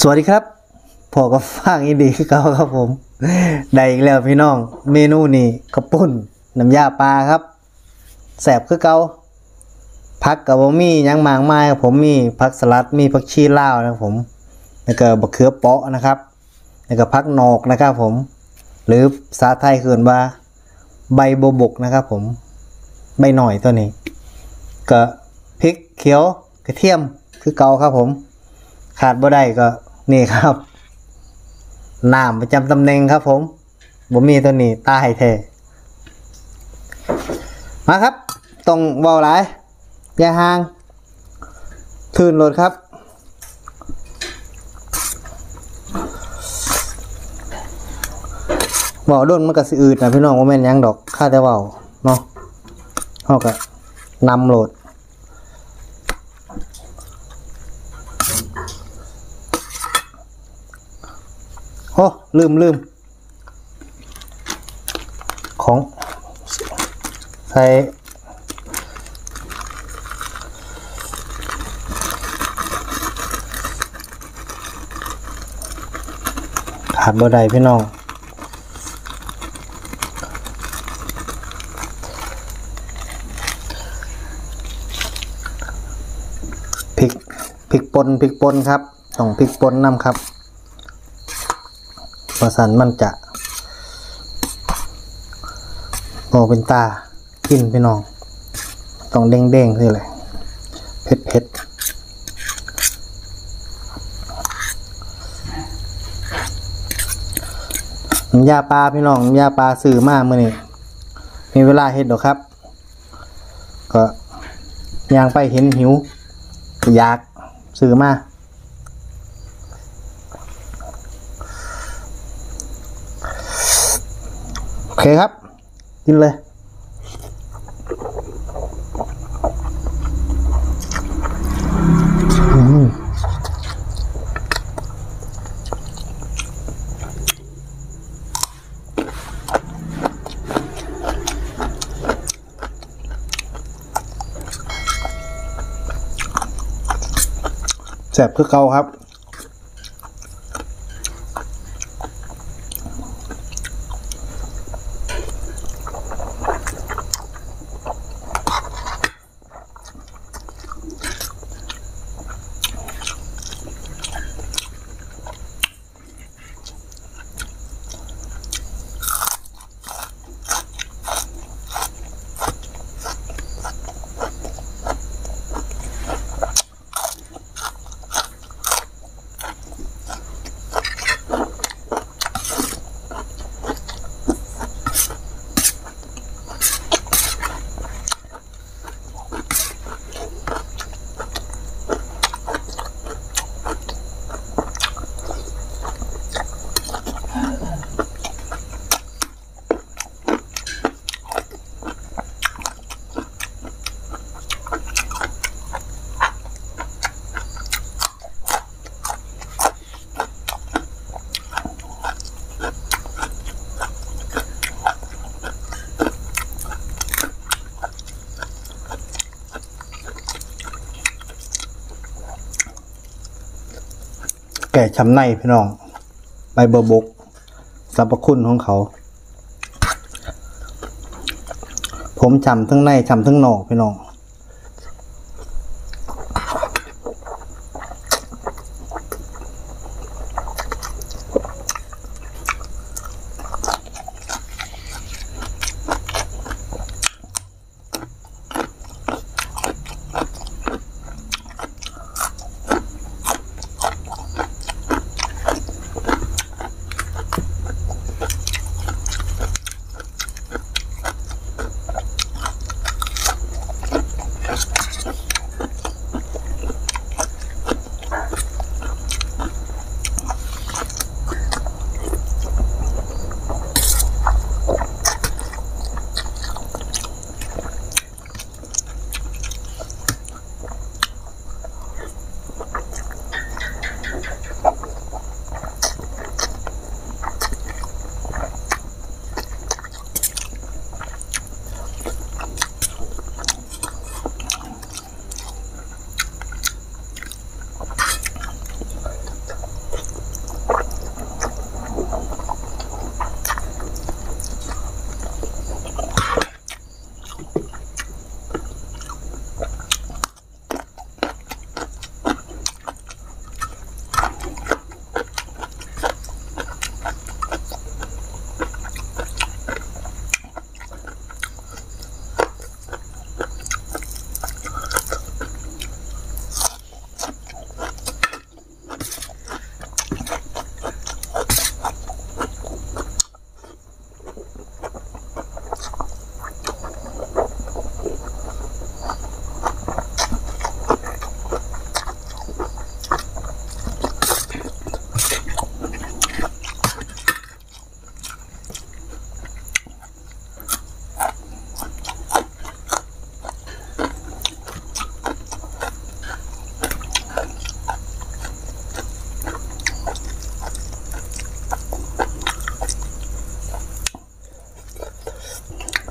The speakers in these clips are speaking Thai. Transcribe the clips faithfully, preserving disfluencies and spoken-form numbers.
สวัสดีครับพอกับฟังอีดีคือเก่าครับผมได้อีกแล้วพี่น้องเมนูนี้กระปุ่นน้ำยาปลาครับแสบคือเก่าผักกับผมมียังมากมายครับผมมีผักสลัดมีผักชีลาวนะครับผมแล้วก็บะเขือเปาะนะครับแล้วก็ผักนอกนะครับผมหรือภาษาไทยคือว่าใบโบบกนะครับผมใบหน่อยตัวนี้ก็พริกเขียวกระเทียมคือเก่าครับผมขาดบ่ได้ก็นี่ครับน้ำประจำตำแหน่งครับผมบ่มีตัวนี้ตายแท้มาครับต้องเว้าหลายอย่าห่างทื่นโลดครับเว้าโดนมันก็สิอืดนะพี่น้องบ่แม่นหยังดอกข้าแต่เว้าเนาะเฮาก็นำโหลดโอ้ลืมลืมของใส่ขาดบ่ได้พี่น้องพริกพริกป่นพริกป่นครับต้องพริกป่นนำครับประสานมันจะโอเป็นตากินพี่น้องต้องเด้งเด้งสิเลยเผ็ดเผ็ดน้ำยาปลาพี่น้องน้ำยาปลาซื้อมาเมื่อนี้มีเวลาเฮ็ดดอกครับก็ย่างไปเห็นหิวอยากซื้อมาโอเคครับกินเลยแซ่บคือเก่าครับแก่ช้ำในพี่น้องใบบัวบกสรรพคุณของเขาผมช้ำทั้งในช้ำทั้งนอกพี่น้อง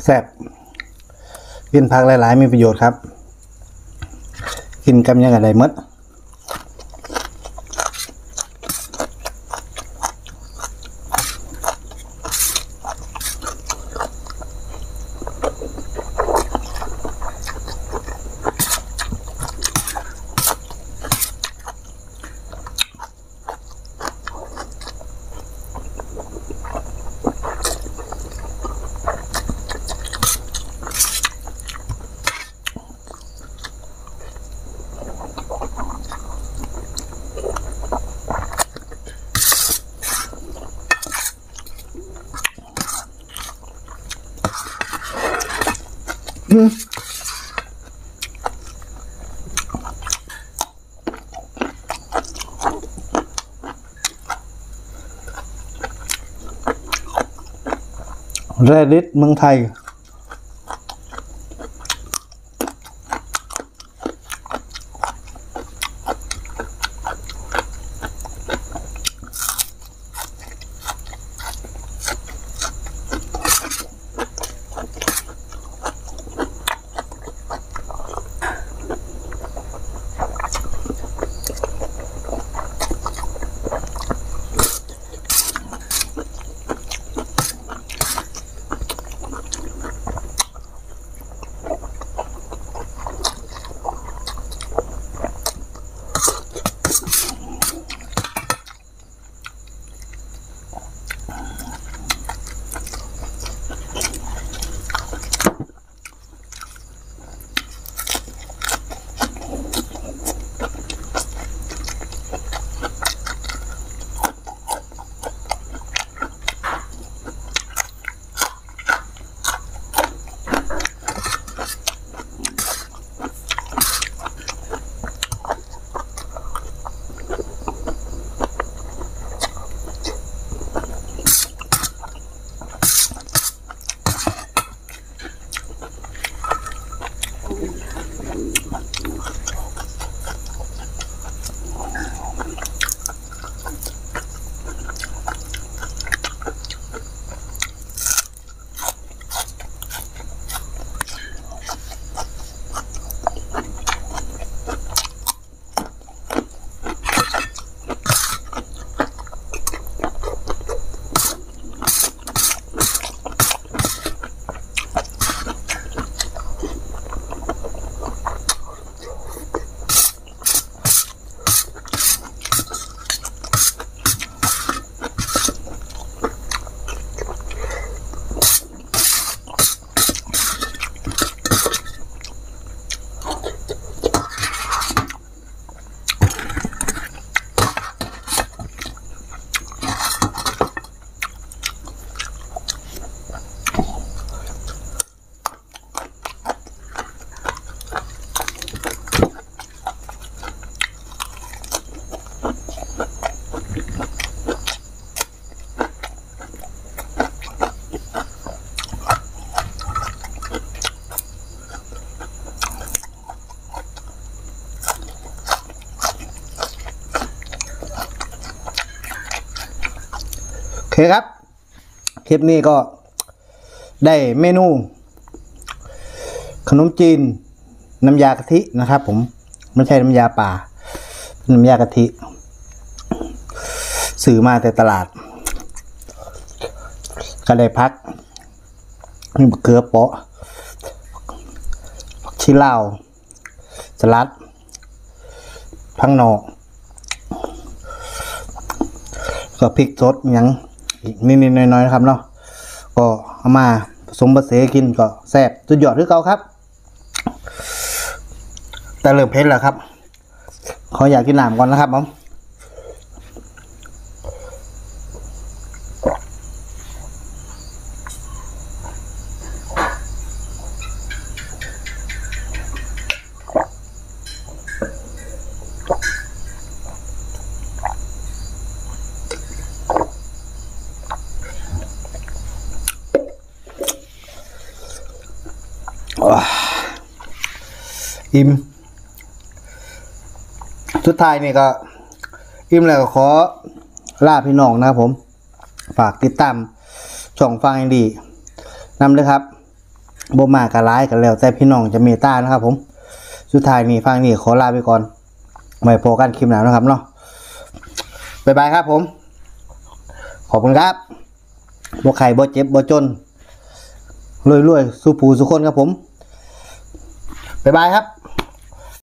แซ่บกินผักหลายๆมีประโยชน์ครับกินกันยังไงได้หมดอืมแรดิตเมืองไทยโอเคครับคลิปนี้ก็ได้เมนูขนมจีนน้ำยากะทินะครับผมไม่ใช่น้ำยาป่าน้ำยากะทิซื้อมาแต่ตลาดก็ได้พักมีเกลือเปาะชิลาวสลัดพังนอกก็พริกสดอย่างนิดๆน้อยๆนะครับเนาะก็เอามาผสมผสานกินก็แซ่บสุดยอดที่เก่าครับแต่เริ่มเผ็ดแล้วครับขออยากกินน้ำก่อนนะครับผมอิ่มสุดท้ายนี่ก็อิ่มแล้วก็ขอลาพี่น้องนะครับผมฝากติดตามช่องฟังให้ดีนำด้วยครับบ่มากกะร้ายกันแล้วแต่พี่น้องจะเมตตานะครับผมสุดท้ายนี้ฟังนี่ขอลาไปก่อนไว้พบกันคลิปหน้านะครับเนาะบ๊ายบายครับผมขอบคุณครับบ่ไข่บ่เจ็บบ่จนรวยๆสู้ผู้สู้คนครับผมบ๊ายบายครับ